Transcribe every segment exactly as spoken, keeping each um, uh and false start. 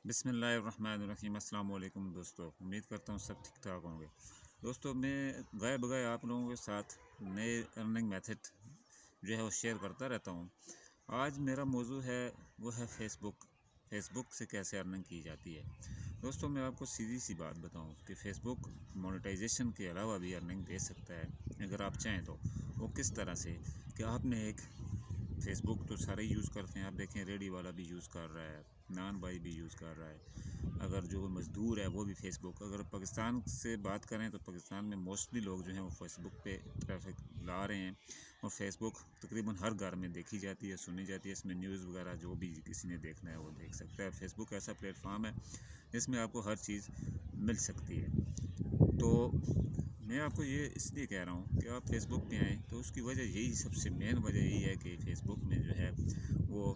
बिस्मिल्लाहिर्रहमानिर्रहीम। अस्सलाम वालेकुम दोस्तों, उम्मीद करता हूँ सब ठीक ठाक होंगे। दोस्तों, मैं गए बगए आप लोगों के साथ नए अर्निंग मेथड जो है वो शेयर करता रहता हूँ। आज मेरा मौजू है वो है फ़ेसबुक। फ़ेसबुक से कैसे अर्निंग की जाती है। दोस्तों, मैं आपको सीधी सी बात बताऊं कि फ़ेसबुक मोनेटाइजेशन के अलावा भी अर्निंग दे सकता है अगर आप चाहें तो। वो किस तरह से कि आपने एक फ़ेसबुक तो सारे यूज़ करते हैं। आप देखें, रेडी वाला भी यूज़ कर रहा है, नान भाई भी यूज़ कर रहा है, अगर जो मज़दूर है वो भी फ़ेसबुक। अगर पाकिस्तान से बात करें तो पाकिस्तान में मोस्टली लोग जो हैं वो फ़ेसबुक पे ट्रैफिक ला रहे हैं और फ़ेसबुक तकरीबन हर घर में देखी जाती है, सुनी जाती है। इसमें न्यूज़ वगैरह जो भी किसी ने देखना है वो देख सकता है। फ़ेसबुक ऐसा प्लेटफॉर्म है जिसमें आपको हर चीज़ मिल सकती है। तो मैं आपको ये इसलिए कह रहा हूँ कि आप फ़ेसबुक पे आएँ, तो उसकी वजह यही, सबसे मेन वजह यही है कि फ़ेसबुक में जो है वो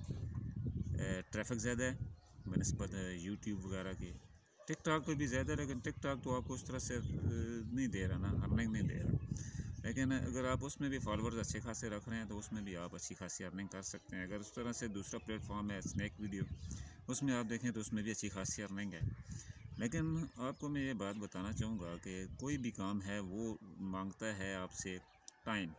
ट्रैफिक ज़्यादा है बनस्बत यूट्यूब वगैरह के। टिकटॉक पे भी ज़्यादा है, लेकिन टिकटॉक तो आपको उस तरह से नहीं दे रहा ना, अर्निंग नहीं दे रहा। लेकिन अगर आप उसमें भी फॉलोअर्स अच्छे खासे रख रहे हैं तो उसमें भी आप अच्छी खासी अर्निंग कर सकते हैं। अगर उस तरह से दूसरा प्लेटफॉर्म है स्नैक वीडियो, उसमें आप देखें तो उसमें भी अच्छी खासी अर्निंग है। लेकिन आपको मैं ये बात बताना चाहूँगा कि कोई भी काम है वो मांगता है आपसे टाइम,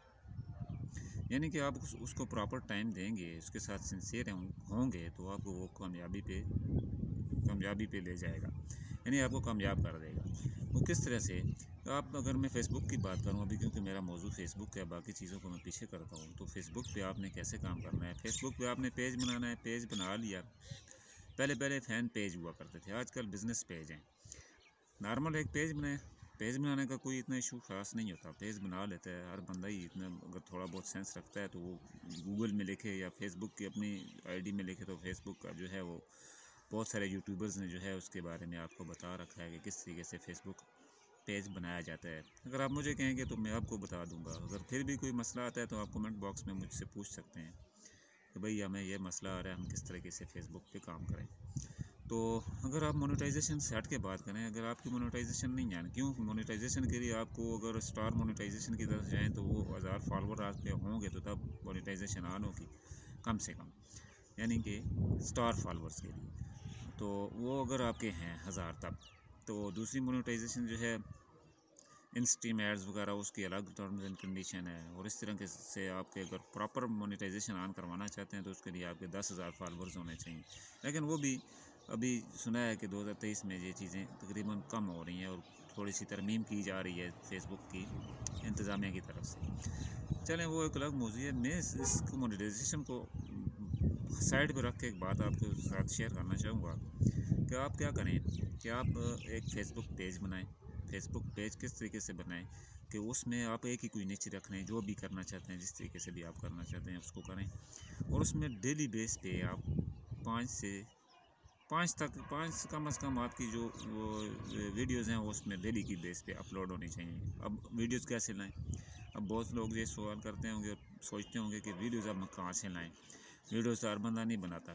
यानी कि आप उस, उसको प्रॉपर टाइम देंगे, उसके साथ सिंसियर होंगे तो आपको वो कामयाबी पे कामयाबी पे ले जाएगा, यानी आपको कामयाब कर देगा। वो किस तरह से, आप अगर मैं फ़ेसबुक की बात करूँ अभी, क्योंकि मेरा मौजू फ़ेसबुक है, बाकी चीज़ों को मैं पीछे करता हूँ। तो फ़ेसबुक पे आपने कैसे काम करना है। फ़ेसबुक पे आपने पेज बनाना है, पेज बना लिया। पहले पहले फ़ैन पेज हुआ करते थे, आजकल बिज़नेस पेज हैं। नॉर्मल एक पेज बनाए, पेज बनाने का कोई इतना इशू ख़ास नहीं होता, पेज बना लेता है हर बंदा ही। इतना अगर थोड़ा बहुत सेंस रखता है तो वो गूगल में लिखे या फेसबुक की अपनी आईडी में लिखे, तो फेसबुक का जो है वो बहुत सारे यूट्यूबर्स ने जो है उसके बारे में आपको बता रखा है कि किस तरीके से फ़ेसबुक पेज बनाया जाता है। अगर आप मुझे कहेंगे तो मैं आपको बता दूंगा। अगर फिर भी कोई मसला आता है तो आप कमेंट बॉक्स में मुझसे पूछ सकते हैं कि भाई हमें ये मसला आ रहा है, हम किस तरीके से फ़ेसबुक पे काम करें। तो अगर आप मोनेटाइजेशन से हट के बात करें, अगर आपकी मोनेटाइजेशन नहीं है, क्यों मोनेटाइजेशन के लिए आपको अगर स्टार मोनेटाइजेशन की तरफ जाएँ तो वो हज़ार फॉलोवर आप पे होंगे तो तब मोनेटाइजेशन ऑन होगी कम से कम, यानी कि स्टार फॉलोवर्स के लिए। तो वो अगर आपके हैं हज़ार तब, तो दूसरी मोनेटाइजेशन जो है इंस्ट्रीम एड्स वगैरह, उसकी अलग टर्म्स एंड कंडीशन है। और इस तरह के से आपके अगर प्रॉपर मोनेटाइजेशन ऑन करवाना चाहते हैं तो उसके लिए आपके दस हज़ार फॉलोवर्स होने चाहिए। लेकिन वो भी अभी सुना है कि दो हज़ार तेईस में ये चीज़ें तकरीबन कम हो रही हैं और थोड़ी सी तरमीम की जा रही है फ़ेसबुक की इंतज़ामिया की तरफ से। चलें, वो एक अलग मौजू है। मैं इस, इस मोनेटाइजेशन को साइड पर रख के एक बात आपके साथ शेयर करना चाहूँगा कि आप क्या करें कि आप एक फ़ेसबुक पेज बनाएं। फ़ेसबुक पेज किस तरीके से बनाएं कि उसमें आप एक ही कोई नीचे रख लें, जो भी करना चाहते हैं, जिस तरीके से भी आप करना चाहते हैं उसको करें। और उसमें डेली बेस पे आप पाँच से पाँच तक पाँच कम अज़ कम आपकी जो वो वीडियोज़ हैं वो उसमें डेली की बेस पे अपलोड होनी चाहिए। अब वीडियोज़ कैसे लाएँ। अब बहुत लोग ये सवाल करते होंगे, सोचते होंगे कि वीडियोज़ अब कहाँ से लाएँ, वीडियोज़ तो हर बंदा नहीं बनाता।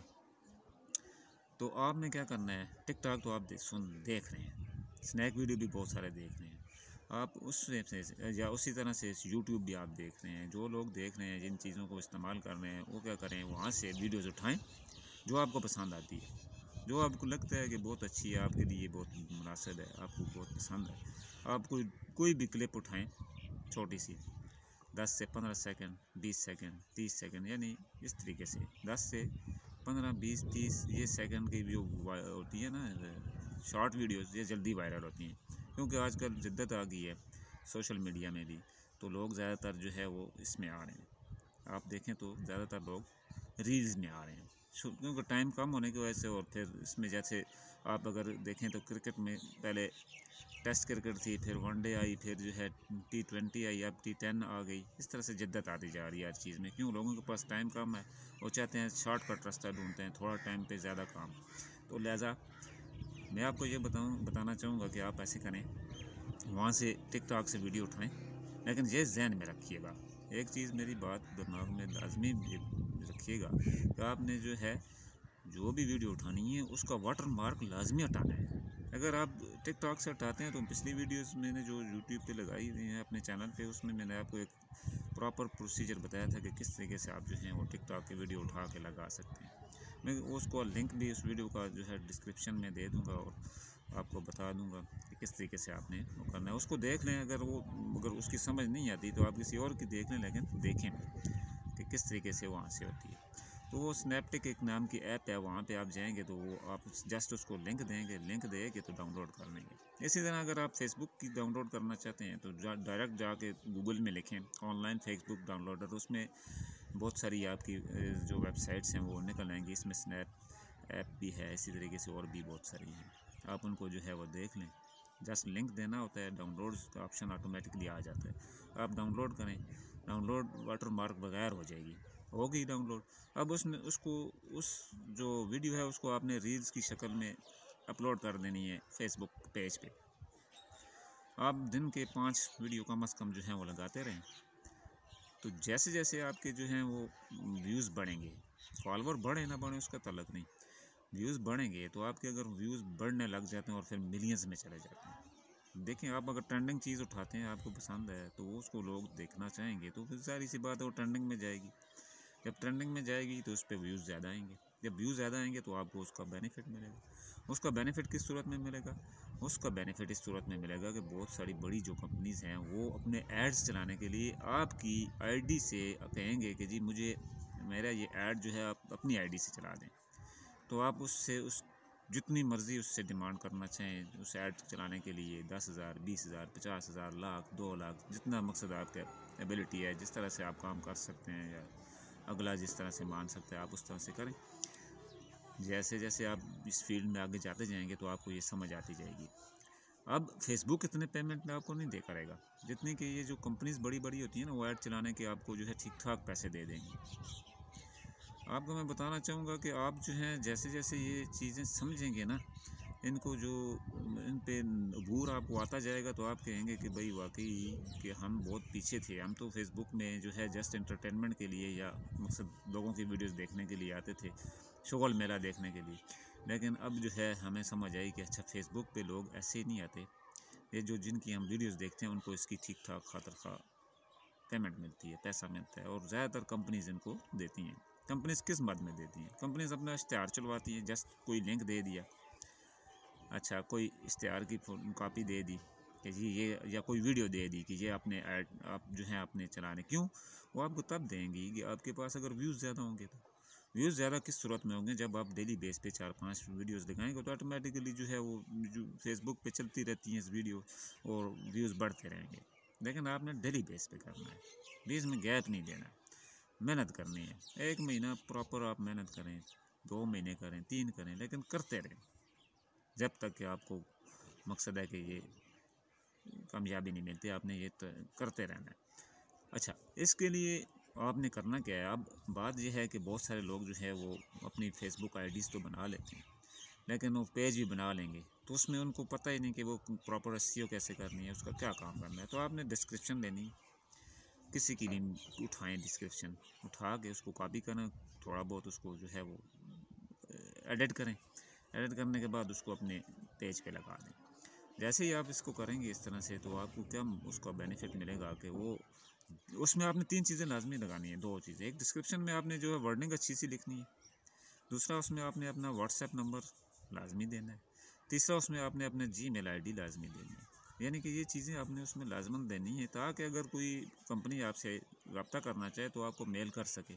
तो आपने क्या करना है, टिकटॉक तो आप दे, सुन देख रहे हैं, स्नैक वीडियो भी बहुत सारे देख रहे हैं आप, उस से या उसी तरह से यूट्यूब भी आप देख रहे हैं। जो लोग देख रहे हैं, जिन चीज़ों को इस्तेमाल कर रहे हैं, वो क्या करें, वहाँ से वीडियोज़ उठाएं जो आपको पसंद आती है, जो आपको लगता है कि बहुत अच्छी है, आपके लिए बहुत मुनासिब है, आपको बहुत पसंद है। आप कोई कोई भी क्लिप उठाएं, छोटी सी, दस से पंद्रह सेकंड, बीस सेकंड, तीस सेकंड, यानी इस तरीके से दस से पंद्रह, बीस, तीस ये सेकंड की जो होती है ना शॉर्ट वीडियोज़, ये जल्दी वायरल होती हैं क्योंकि आजकल जिद्दत आ गई है सोशल मीडिया में भी। तो लोग ज़्यादातर जो है वो इसमें आ रहे हैं। आप देखें तो ज़्यादातर लोग रील्स में आ रहे हैं क्योंकि टाइम कम होने की वजह से। और फिर इसमें जैसे आप अगर देखें तो क्रिकेट में पहले टेस्ट क्रिकेट थी, फिर वनडे आई, फिर जो है टी ट्वेंटी आई, अब टी टेन आ गई। इस तरह से जिद्दत आती जा रही है हर चीज़ में। क्यों, लोगों के पास टाइम कम है, वो चाहते हैं शॉर्टकट रास्ता ढूंढते हैं, थोड़ा टाइम पे ज़्यादा काम। तो लिहाजा मैं आपको ये बताऊँ बताना चाहूँगा कि आप ऐसे करें, वहाँ से टिकटॉक से वीडियो उठाएँ, लेकिन ये जहन में रखिएगा, एक चीज़ मेरी बात दिमाग में लाजमी रखिएगा कि आपने जो है जो भी वीडियो उठानी है उसका वाटर मार्क लाजमी हटाना है। अगर आप टिकटॉक से हटाते हैं तो पिछली वीडियोस मैंने जो यूट्यूब पे लगाई हुई हैं अपने चैनल पे, उसमें मैंने आपको एक प्रॉपर प्रोसीजर बताया था कि किस तरीके से आप जो हैं वो टिकटॉक की वीडियो उठा के लगा सकते हैं। मैं उसको लिंक भी उस वीडियो का जो है डिस्क्रिप्शन में दे दूँगा और आपको बता दूंगा कि किस तरीके से आपने वो करना है। उसको देख लें, अगर वो अगर उसकी समझ नहीं आती तो आप किसी और की देख लें, लेकिन देखें कि किस तरीके से वहाँ से होती है। तो वो स्नैपटिक एक नाम की ऐप है, वहाँ पे आप जाएंगे तो वो आप जस्ट उसको लिंक देंगे, लिंक देंगे तो डाउनलोड कर लेंगे। इसी तरह अगर आप फेसबुक की डाउनलोड करना चाहते हैं तो जा, डायरेक्ट जाके गूगल में लिखें ऑनलाइन फेसबुक डाउनलोडर, उसमें बहुत सारी आपकी जो वेबसाइट्स हैं वो निकल आएंगी। इसमें स्नैप ऐप भी है, इसी तरीके से और भी बहुत सारी हैं, आप उनको जो है वो देख लें। जस्ट लिंक देना होता है, डाउनलोड का ऑप्शन ऑटोमेटिकली आ जाता है, आप डाउनलोड करें, डाउनलोड वाटर मार्क बगैर हो जाएगी, हो गई डाउनलोड। अब उसमें उसको उस जो वीडियो है उसको आपने रील्स की शक्ल में अपलोड कर देनी है फेसबुक पेज पे। आप दिन के पाँच वीडियो कम अज़ कम जो है वो लगाते रहें, तो जैसे जैसे आपके जो हैं वो व्यूज़ बढ़ेंगे, फॉलोवर बढ़े ना बढ़े उसका तल्लक नहीं, व्यूज़ बढ़ेंगे तो आपके अगर व्यूज़ बढ़ने लग जाते हैं और फिर मिलियंस में चले जाते हैं। देखें, आप अगर ट्रेंडिंग चीज़ उठाते हैं, आपको पसंद है तो वो उसको लोग देखना चाहेंगे, तो फिर सारी सी बात है वो ट्रेंडिंग में जाएगी। जब ट्रेंडिंग में जाएगी तो उस पर व्यूज़ ज़्यादा आएंगे, जब व्यूज़ ज़्यादा आएंगे तो आपको उसका बेनिफिट मिलेगा। उसका बेनिफिट किस सूरत में मिलेगा? उसका बेनिफिट इस सूरत में मिलेगा कि बहुत सारी बड़ी जो कंपनीज़ हैं वो अपने एड्स चलाने के लिए आपकी आईडी से कहेंगे कि जी मुझे मेरा ये ऐड जो है आप अपनी आईडी से चला दें, तो आप उससे उस जितनी मर्ज़ी उससे डिमांड करना चाहें उस ऐड चलाने के लिए दस हज़ार बीस हज़ार पचास हज़ार लाख दो लाख, जितना मकसद आपका एबिलिटी है, जिस तरह से आप काम कर सकते हैं या अगला जिस तरह से मान सकते हैं आप उस तरह से करें। जैसे जैसे आप इस फील्ड में आगे जाते जाएंगे तो आपको ये समझ आती जाएगी। अब फेसबुक इतने पेमेंट में आपको नहीं दे करेगा जितनी कि ये जो कंपनीज़ बड़ी बड़ी होती हैं ना, वो ऐड चलाने के आपको जो है ठीक ठाक पैसे दे देंगी। आपको मैं बताना चाहूँगा कि आप जो हैं जैसे जैसे ये चीज़ें समझेंगे ना, इनको जो इन पे अबूर आपको आता जाएगा तो आप कहेंगे कि भाई वाकई कि हम बहुत पीछे थे, हम तो फेसबुक में जो है जस्ट एंटरटेनमेंट के लिए या मकसद लोगों की वीडियोस देखने के लिए आते थे, शगल मेला देखने के लिए। लेकिन अब जो है हमें समझ आई कि अच्छा फेसबुक पे लोग ऐसे ही नहीं आते, ये जो जिनकी हम वीडियोस देखते हैं उनको इसकी ठीक ठाक खातर खा पेमेंट मिलती है, पैसा मिलता है, और ज़्यादातर कंपनीज़ इनको देती हैं। कंपनीज़ किस मद में देती हैं? कंपनीज़ अपना इश्तेहार चलवाती हैं, जस्ट कोई लिंक दे दिया, अच्छा कोई इश्तेहार की कॉपी दे दी कि जी ये, या कोई वीडियो दे दी कि ये अपने ऐड आप जो है अपने चलाने, क्यों वो आपको तब देंगी कि आपके पास अगर व्यूज़ ज़्यादा होंगे। तो व्यूज़ ज़्यादा किस सूरत में होंगे? जब आप डेली बेस पे चार पांच वीडियोस दिखाएंगे तो ऑटोमेटिकली जो है वो जो फेसबुक पे चलती रहती हैं इस वीडियो और व्यूज़ बढ़ते रहेंगे। लेकिन आपने डेली बेस पे करना है, बीच में गैप नहीं देना, मेहनत करनी है। एक महीना प्रॉपर आप मेहनत करें, दो महीने करें, तीन करें, लेकिन करते रहें जब तक कि आपको मकसद है कि ये कामयाबी नहीं मिलती, आपने ये तो करते रहना है। अच्छा, इसके लिए आपने करना क्या है? अब बात यह है कि बहुत सारे लोग जो है वो अपनी फेसबुक आईडीज़ तो बना लेते हैं, लेकिन वो पेज भी बना लेंगे तो उसमें उनको पता ही नहीं कि वो प्रॉपर एसईओ कैसे करनी है, उसका क्या काम करना है। तो आपने डिस्क्रिप्शन लेनी, किसी की नहीं उठाएं, डिस्क्रिप्शन उठा के उसको कॉपी करें, थोड़ा बहुत उसको जो है वो एडिट करें, एडिट करने के बाद उसको अपने पेज पे लगा दें। जैसे ही आप इसको करेंगे इस तरह से तो आपको क्या उसका बेनिफिट मिलेगा कि वो उसमें आपने तीन चीज़ें लाजमी लगानी है, दो चीज़ें। एक डिस्क्रिप्शन में आपने जो है वर्डिंग अच्छी सी लिखनी है, दूसरा उसमें आपने अपना व्हाट्सएप नंबर लाजमी देना है, तीसरा उसमें आपने अपने जी मेल आई डी लाजमी देनी है। यानी कि ये चीज़ें आपने उसमें लाजमन देनी है ताकि अगर कोई कंपनी आपसे रब्ता करना चाहे तो आपको मेल कर सके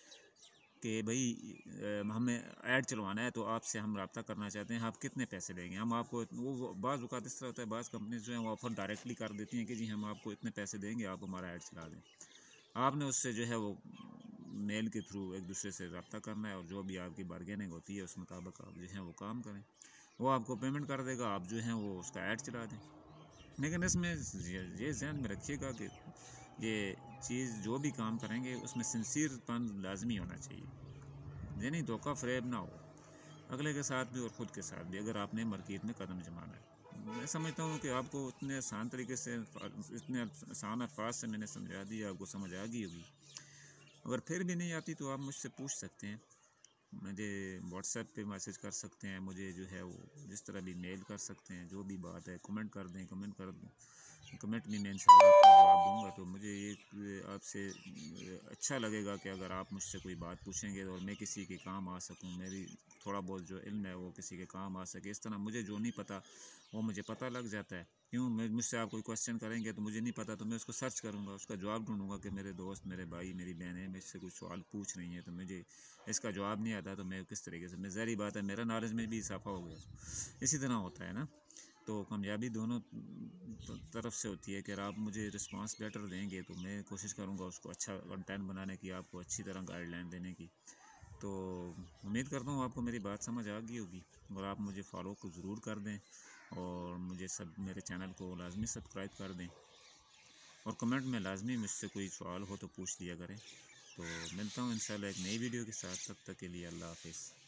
कि भाई हमें ऐड चलवाना है तो आपसे हम रब्ता करना चाहते हैं, आप कितने पैसे लेंगे, हम आपको वो बाज़ औक़ात इस तरह होता है, बाज़ कंपनीज जो हैं वो ऑफ़र डायरेक्टली कर देती हैं कि जी हम आपको इतने पैसे देंगे, आप हमारा ऐड चला दें। आपने उससे जो है वो मेल के थ्रू एक दूसरे से रब्ता करना है और जो भी आपकी बारगेनिंग होती है उस मुताबिक आप जो है वो काम करें, वो आपको पेमेंट कर देगा, आप जो हैं वो उसका ऐड चला दें। लेकिन इसमें ये ज़हन में रखिएगा कि ये चीज़ जो भी काम करेंगे उसमें सिंसियरपन लाजमी होना चाहिए, यानी धोखा फ़रेब ना हो अगले के साथ भी और ख़ुद के साथ भी, अगर आपने मार्केट में कदम जमाना है। मैं समझता हूँ कि आपको इतने आसान तरीके से, इतने आसान अल्फाज से मैंने समझा दिया, आपको समझ आ गई होगी। अगर फिर भी नहीं आती तो आप मुझसे पूछ सकते हैं, मुझे व्हाट्सएप पे मैसेज कर सकते हैं, मुझे जो है वो जिस तरह भी मेल कर सकते हैं, जो भी बात है कमेंट कर दें, कमेंट कर कमेंट में मैं इंशाल्लाह आपको जवाब दूँगा। तो मुझे ये आपसे अच्छा लगेगा कि अगर आप मुझसे कोई बात पूछेंगे और मैं किसी के काम आ सकूँ, मेरी थोड़ा बहुत जो इल्म है वो किसी के काम आ सके। इस तरह मुझे जो नहीं पता वो मुझे पता लग जाता है। क्यों मैं मुझसे आप कोई क्वेश्चन करेंगे तो मुझे नहीं पता, तो मैं उसको सर्च करूँगा, उसका जवाब ढूँढूँगा कि मेरे दोस्त, मेरे भाई, मेरी बहनें मुझसे कुछ सवाल पूछ रही हैं, तो मुझे इसका जवाब नहीं आता, तो मैं किस तरीके से, मैं ज़ाहिर बात है मेरा नॉलेज में भी इजाफा हो गया। इसी तरह होता है ना। तो कामयाबी दोनों तरफ से होती है कि अगर आप मुझे रिस्पांस बेटर देंगे तो मैं कोशिश करूँगा उसको अच्छा कंटेंट बनाने की, आपको अच्छी तरह गाइडलाइन देने की। तो उम्मीद करता हूँ आपको मेरी बात समझ आ गई होगी, और आप मुझे फॉलो को ज़रूर कर दें, और मुझे सब मेरे चैनल को लाजमी सब्सक्राइब कर दें, और कमेंट में लाजमी मुझसे कोई सवाल हो तो पूछ लिया करें। तो मिलता हूँ इंशाल्लाह एक नई वीडियो के साथ, तब तक के लिए अल्लाह हाफिज़।